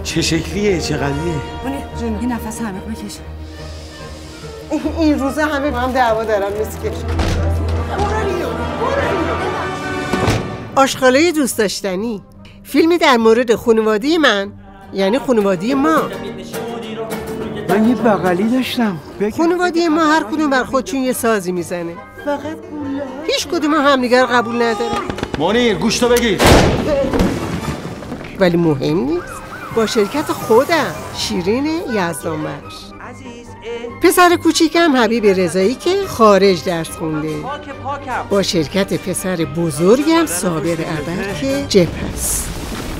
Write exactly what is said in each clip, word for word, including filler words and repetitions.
چه شکلیه؟ چه قدیه؟ منیر یه نفس عمیق بکش. این روزا همه با هم دعوا دارن مسکش. آشغالای دوست داشتنی، فیلمی در مورد خانواده من، یعنی خانواده ما. من یه بغلی داشتم. خانواده ما هر کدوم بر خودشون یه سازی میزنه. فقط هیچ کدوم همدیگر قبول نداره. منیر گوشتو بگیر. ولی مهم نیست. با شرکت خودم، شیرین یزدانبخش. پسر کوچیکم حبیب رضایی که خارج درس خونده. با شرکت پسر بزرگم صابر ابر که جپ هست.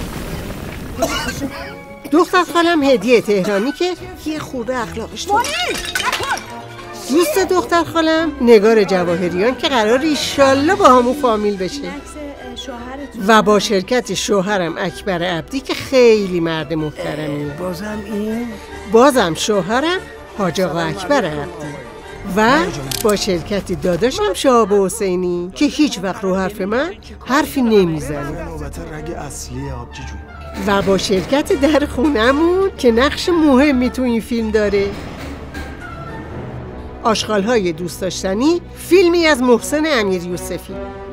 دختر خالم هدیه تهرانی که یه خورده اخلاقش تو. دوست دختر خالم نگار جواهریان که قرار ایشالله با همون فامیل بشه. و با شرکت شوهرم اکبر عبدی که خیلی مرد محترمیه. بازم این؟ بازم شوهرم حاج آقا اکبر عبدی. و با شرکت داداشم شهاب حسینی که هیچ وقت رو حرف من حرفی نمیزنه. و با شرکت در خونمون که نقش مهمی تو این فیلم داره. آشغال‌های دوست داشتنی، فیلمی از محسن امیر یوسفی.